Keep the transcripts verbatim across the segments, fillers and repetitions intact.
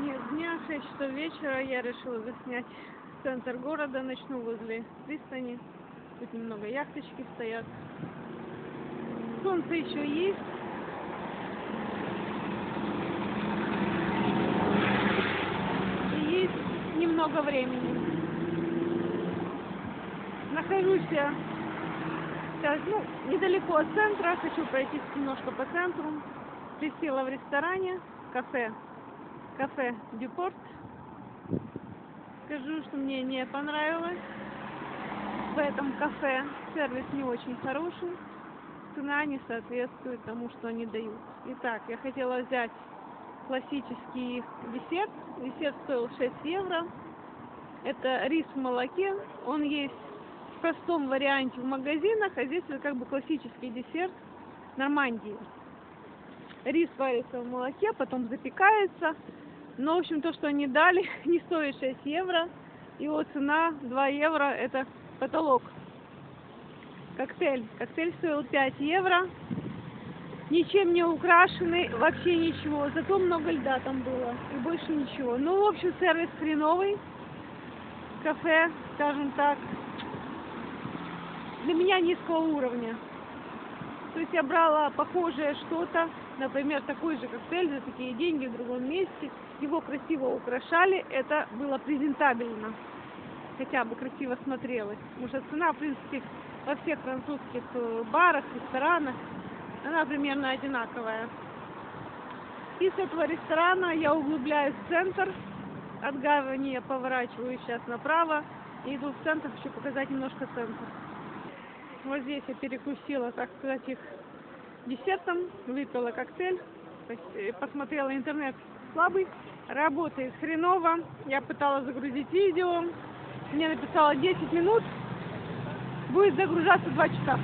Конец дня, шесть часов вечера, я решила заснять центр города, начну возле пристани. Тут немного яхточки стоят. Солнце еще есть. И есть немного времени. Нахожусь я сейчас, ну, недалеко от центра, хочу пройтись немножко по центру. Присела в ресторане, кафе, кафе Дюпорт. Скажу, что мне не понравилось в этом кафе. Сервис не очень хороший, цена не соответствует тому, что они дают. Итак, я хотела взять классический десерт. Десерт стоил шесть евро. Это рис в молоке. Он есть в простом варианте в магазинах, а здесь это как бы классический десерт Нормандии. Рис варится в молоке, потом запекается. Но, в общем, то, что они дали, не стоит шесть евро. Его цена два евро, это потолок. Коктейль. Коктейль стоил пять евро. Ничем не украшенный, вообще ничего. Зато много льда там было. И больше ничего. Ну, в общем, сервис хреновый. Кафе, скажем так, для меня низкого уровня. То есть я брала похожее что-то, например, такой же коктейль за такие деньги в другом месте. Его красиво украшали, это было презентабельно. Хотя бы красиво смотрелось. Потому что цена, в принципе, во всех французских барах, ресторанах, она примерно одинаковая. Из этого ресторана я углубляюсь в центр. От гавани я поворачиваю сейчас направо и иду в центр, хочу показать немножко центр. Вот здесь я перекусила, так сказать, их десертом, выпила коктейль, посмотрела интернет слабый, работает хреново. Я пыталась загрузить видео, мне написало десять минут, будет загружаться два часа.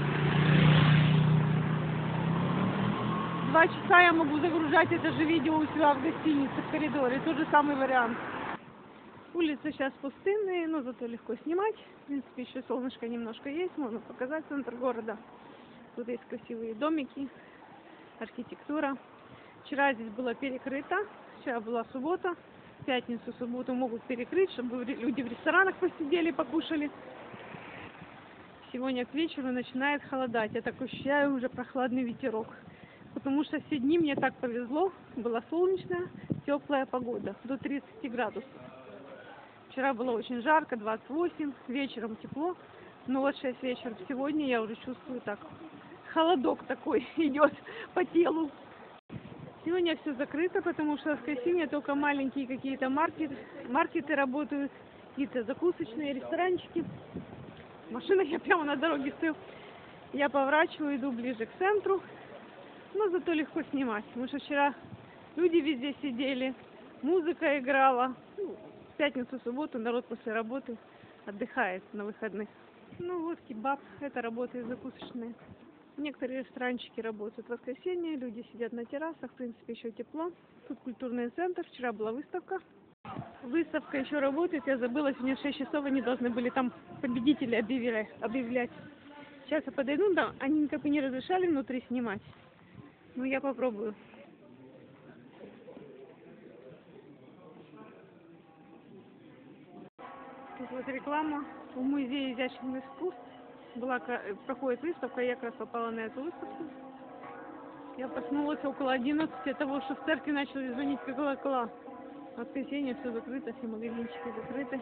Два часа я могу загружать это же видео у себя в гостинице, в коридоре, тот же самый вариант. Улицы сейчас пустынные, но зато легко снимать. В принципе, еще солнышко немножко есть, можно показать центр города. Тут есть красивые домики, архитектура. Вчера здесь было перекрыто, вчера была суббота. В пятницу, субботу могут перекрыть, чтобы люди в ресторанах посидели, покушали. Сегодня к вечеру начинает холодать. Я так ощущаю уже прохладный ветерок. Потому что все дни мне так повезло. Была солнечная, теплая погода, до тридцати градусов. Вчера было очень жарко, двадцать восемь, вечером тепло. Но вот шесть вечера сегодня я уже чувствую так. Холодок такой идет по телу. Сегодня все закрыто, потому что в воскресенье только маленькие какие-то маркеты, маркеты работают, какие-то закусочные, ресторанчики. Машина, я прямо на дороге стою. Я поворачиваю, иду ближе к центру. Но зато легко снимать, потому что вчера люди везде сидели, музыка играла. В пятницу, субботу народ после работы отдыхает на выходных. Ну вот кебаб, это работает закусочные. Некоторые ресторанчики работают в воскресенье, люди сидят на террасах, в принципе еще тепло. Тут культурный центр, вчера была выставка. Выставка еще работает, я забыла, сегодня в шесть часов они должны были там победителей объявлять. Сейчас я подойду, да, они никак бы не разрешали внутри снимать. Ну, я попробую. Тут вот реклама в музее изящных искусств. Была, проходит выставка, я как раз попала на эту выставку. Я проснулась около одиннадцати от того, что в церкви начали звонить колокола. В воскресенье все закрыто, все магазинчики закрыты.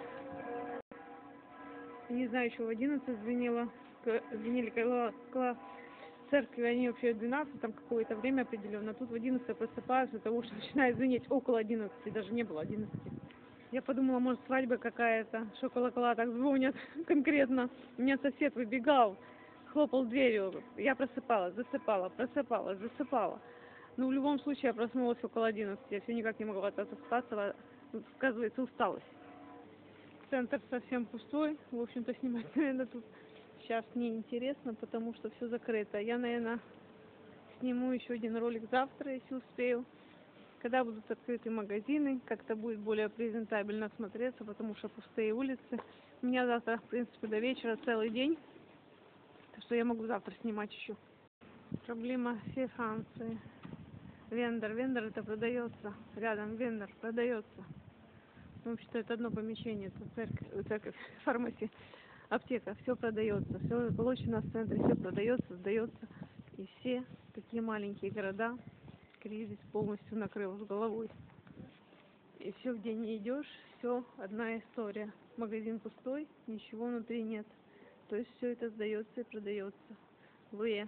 Не знаю, еще в одиннадцать звенело, звенели колокола в церкви, они вообще в двенадцать, там какое-то время определенно. Тут в одиннадцать я просыпаюсь от того, что начинает звенеть около одиннадцати, даже не было одиннадцати. Я подумала, может, свадьба какая-то, что колокола так звонят конкретно. У меня сосед выбегал, хлопал дверью. Я просыпалась, засыпала, просыпалась, засыпала. Но в любом случае я проснулась около одиннадцати. Я все никак не могла отоспаться, сказывается усталость. Центр совсем пустой. В общем-то, снимать, наверное, тут сейчас неинтересно, потому что все закрыто. Я, наверное, сниму еще один ролик завтра, если успею. Когда будут открыты магазины, как-то будет более презентабельно смотреться, потому что пустые улицы. У меня завтра, в принципе, до вечера целый день, так что я могу завтра снимать еще. Проблема всей Франции. Вендор, вендор это продается. Рядом вендор продается. В общем-то, это одно помещение, это церковь, церковь, фармасия, аптека, все продается, все получено в центре, все продается, сдается. И все такие маленькие города кризис полностью накрыл с головой. И все, где не идешь, все одна история. Магазин пустой, ничего внутри нет. То есть все это сдается и продается. Вы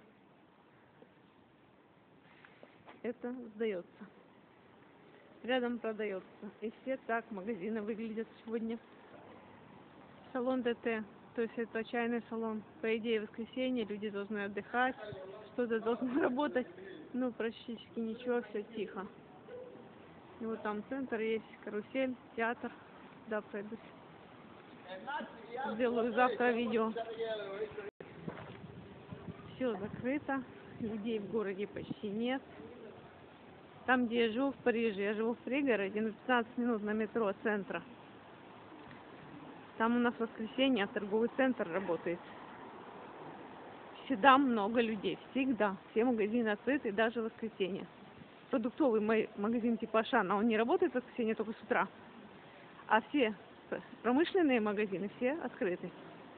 это сдается. Рядом продается. И все так магазины выглядят сегодня. Салон ДТ, то есть это чайный салон. По идее, воскресенье, люди должны отдыхать, что-то должно работать. Ну, практически ничего, все тихо. И вот там центр есть, карусель, театр. Да, пройдусь. Сделаю завтра видео. Все закрыто. Людей в городе почти нет. Там, где я живу, в Париже, я живу в пригороде, на пятнадцать минут на метро от центра. Там у нас в воскресенье торговый центр работает. Всегда много людей, всегда. Все магазины открыты, даже в воскресенье. Продуктовый магазин типа Ашана, он не работает в воскресенье, только с утра. А все промышленные магазины, все открыты.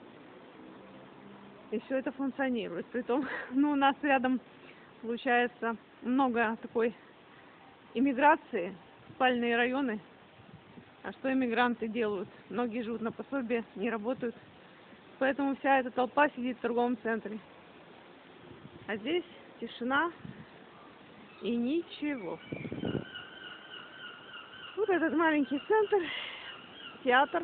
И все это функционирует. Притом, ну, у нас рядом, получается, много такой иммиграции, спальные районы. А что иммигранты делают? Многие живут на пособие, не работают. Поэтому вся эта толпа сидит в торговом центре. А здесь тишина и ничего. Вот этот маленький центр, театр.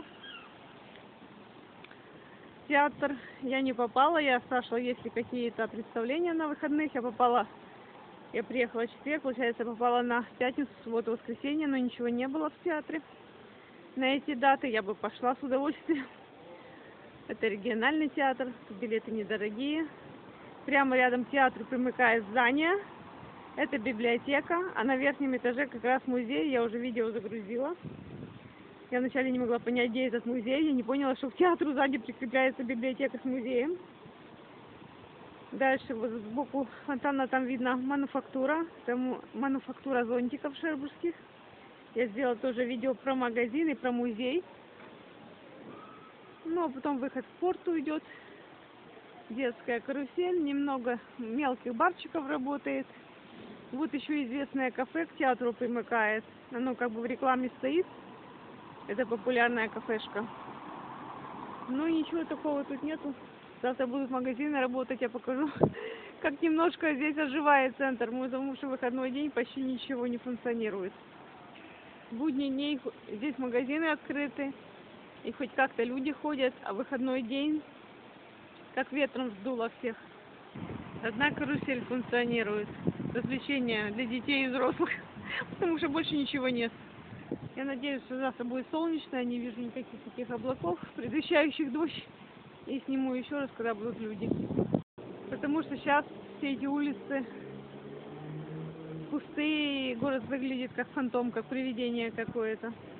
Театр я не попала, я спрашивала, есть ли какие-то представления на выходных. Я попала, я приехала в четверг, получается, я попала на пятницу, субботу, воскресенье, но ничего не было в театре. На эти даты я бы пошла с удовольствием. Это региональный театр, билеты недорогие. Прямо рядом к театру примыкает здание. Это библиотека, а на верхнем этаже как раз музей. Я уже видео загрузила. Я вначале не могла понять, где этот музей. Я не поняла, что к театру сзади прикрепляется библиотека с музеем. Дальше вот сбоку фонтана там видно мануфактура. Там мануфактура зонтиков шербургских. Я сделала тоже видео про магазин и про музей. Ну, а потом выход в порт уйдет. Детская карусель. Немного мелких барчиков работает. Вот еще известное кафе к театру примыкает. Оно как бы в рекламе стоит. Это популярная кафешка. Ну, ничего такого тут нету. Завтра будут магазины работать. Я покажу, как немножко здесь оживает центр. Потому что выходной день почти ничего не функционирует. В будние дни здесь магазины открыты. И хоть как-то люди ходят. А выходной день как ветром сдуло всех. Одна карусель функционирует. Развлечения для детей и взрослых. Потому что больше ничего нет. Я надеюсь, что завтра будет солнечно. Я не вижу никаких таких облаков, предвещающих дождь. И сниму еще раз, когда будут люди. Потому что сейчас все эти улицы пустые. И город выглядит как фантом, как привидение какое-то.